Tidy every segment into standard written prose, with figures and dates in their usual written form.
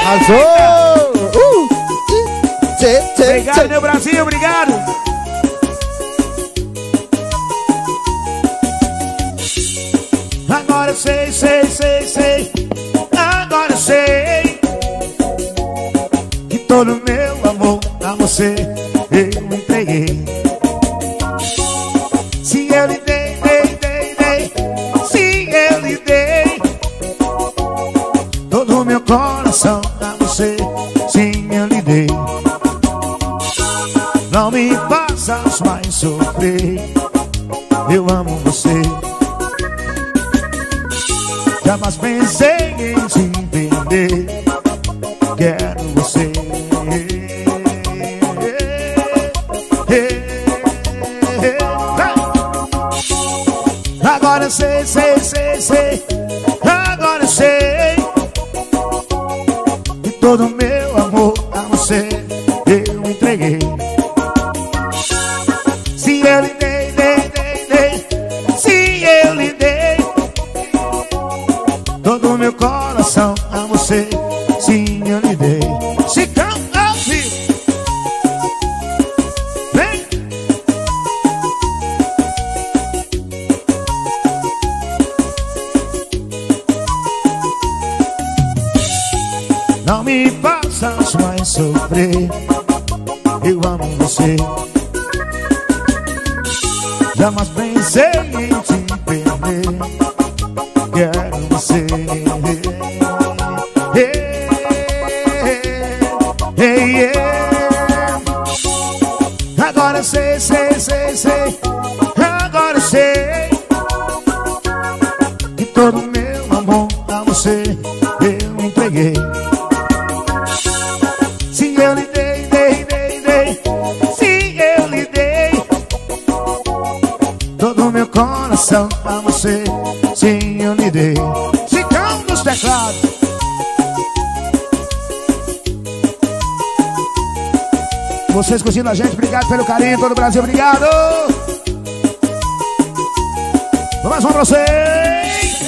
Arrasou! Obrigado, meu Brasil, obrigado. Agora eu sei. Agora eu sei que todo meu amor a você eu entreguei. Se eu lhe dei, se eu lhe dei todo o meu coração a você, sim, eu lhe dei. Não me faças mais sofrer, eu amo você. Jamais pensei em te entender, quero você. Agora eu sei. Agora eu sei que todo o meu amor a você eu entreguei. Se eu lhe dei, se eu lhe dei todo o meu coração a você, sim, eu lhe dei. Se canta ao vivo, vem. Não me faças mais sofrer, eu amo você. Jamais pensei em te perder, quero você. Agora eu sei. Agora eu sei que todo o meu amor a você eu entreguei. Se eu lhe dei, se eu lhe dei todo o meu coração a você, sim, eu lhe dei. Chicão dos teclados. Vocês curtindo a gente, obrigado pelo carinho, todo o Brasil, obrigado. Mais uma pra vocês.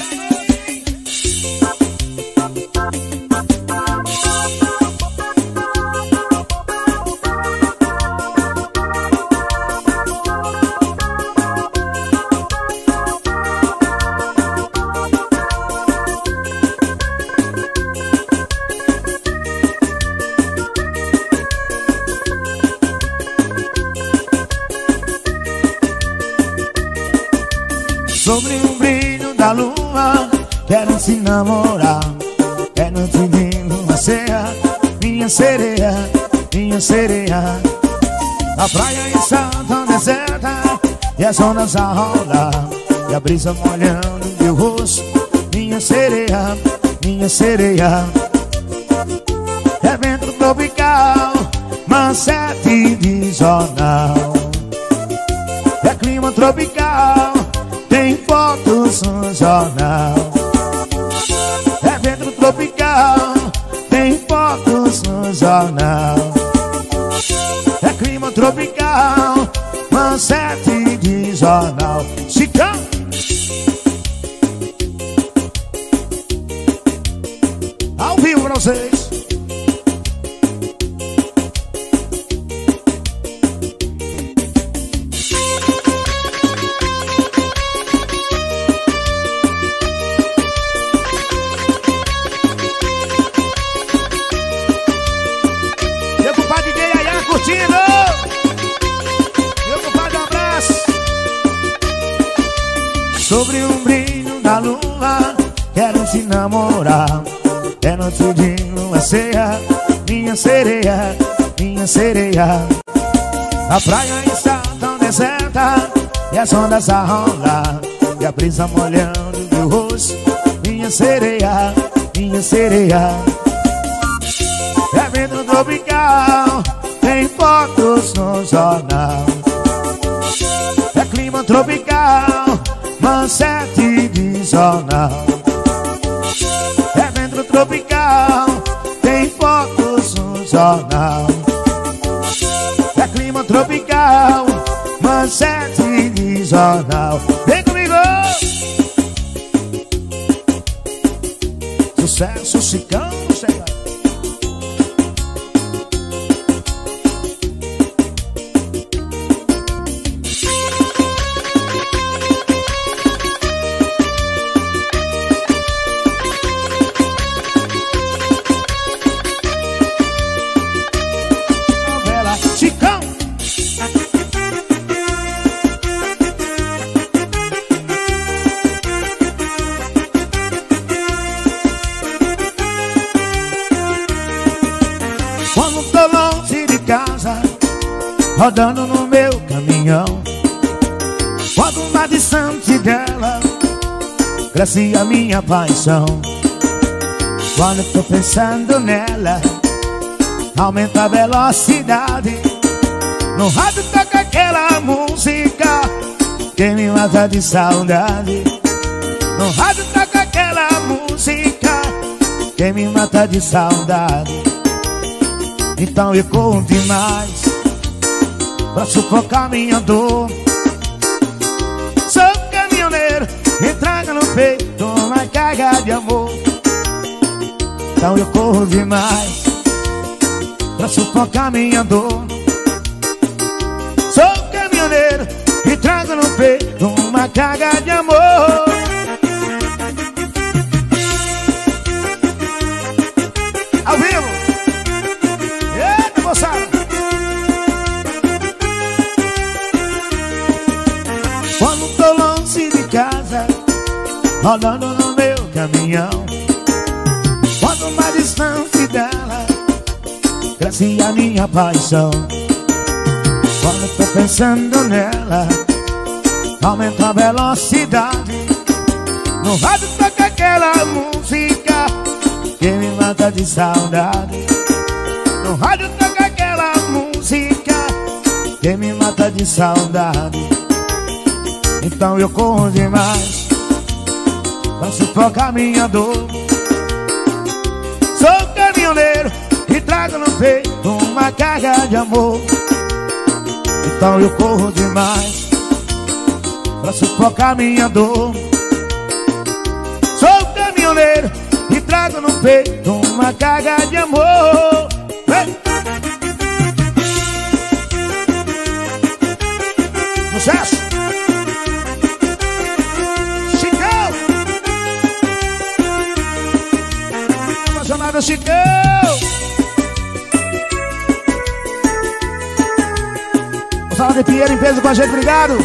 Sobre o brilho da lua, quero se namorar. Quero te ver numa ceia, minha sereia, minha sereia. A praia está tão deserta e as ondas a rolar, e a brisa molhando meu rosto, minha sereia, minha sereia. É vento tropical, manchete de jornal. É clima tropical, tem fotos no jornal. É vento tropical, tem fotos no jornal. É clima tropical, manchete de jornal. Chicão! Ao vivo pra vocês. Sobre um brilho da lua, quero te namorar. Quero te de lua ceia, minha sereia, minha sereia. A praia está tão deserta e as ondas a rolar, e a brisa molhando meu rosto, minha sereia, minha sereia. É vento tropical, tem fotos no jornal. É clima tropical, manchete de jornal. É vento tropical, tem fotos no jornal. É clima tropical, manchete de jornal. Vem comigo! Sucesso, Chicão, chega. rodando no meu caminhão. Quanto mais distante dela, cresce a minha paixão. Quando eu tô pensando nela, aumenta a velocidade. No rádio toca aquela música que me mata de saudade. No rádio toca aquela música que me mata de saudade. Então eu corro demais pra sufocar minha dor. Sou caminhoneiro e trago no peito uma carga de amor. Então eu corro demais pra sufocar minha dor. Sou caminhoneiro e trago no peito uma carga de amor. Ao vivo! Eita, moçada! Quando tô longe de casa, rodando no meu caminhão. Quanto mais distante dela, cresce a minha paixão. Quando tô pensando nela, aumenta a velocidade. No rádio toca aquela música que me mata de saudade. No rádio toca aquela música que me mata de saudade. Então eu corro demais pra sufocar minha dor. Sou caminhoneiro e trago no peito uma carga de amor. Então eu corro demais pra sufocar minha dor. Sou caminhoneiro e trago no peito uma carga de amor. Vem! Sucesso! Chicão! Apaixonado Chicão! Sala de Pinheiro em peso com a gente, obrigado!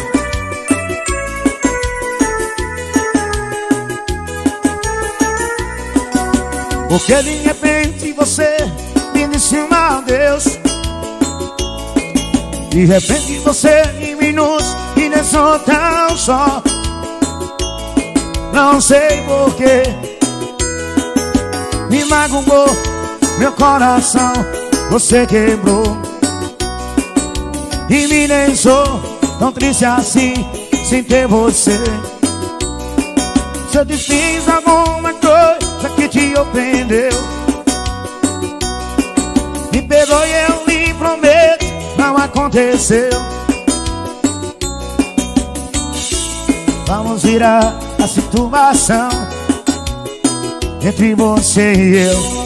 Porque de repente você me disse um adeus. De repente você em minutos me deixou tão só. Não sei porquê, me magoou meu coração, você quebrou. E me deixou tão triste assim, sem ter você. Se eu te fiz alguma coisa que te ofendeu, me perdoe, eu lhe prometo, não aconteceu. Vamos virar a situação entre você e eu.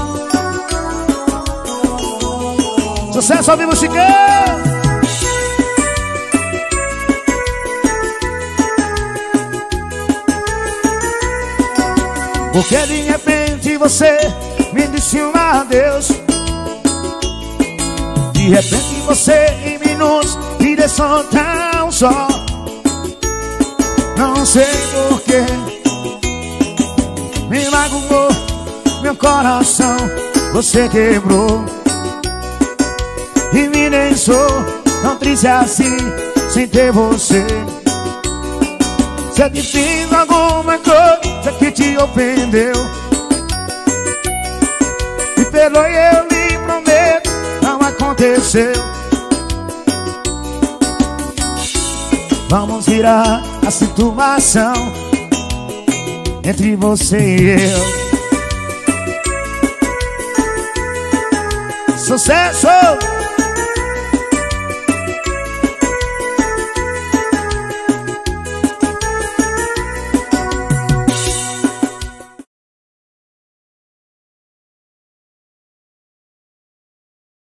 Sucesso ao vivo, Chicão! Porque de repente você me disse um adeus. De repente você em minutos me deixou tão só. Não sei porquê, me magoou meu coração, você quebrou. E me deixou tão triste assim, sem ter você. Se eu te fiz alguma coisa que te ofendeu, me perdoe, eu lhe prometo, não aconteceu. Vamos virar a situação entre você e eu. Sucesso!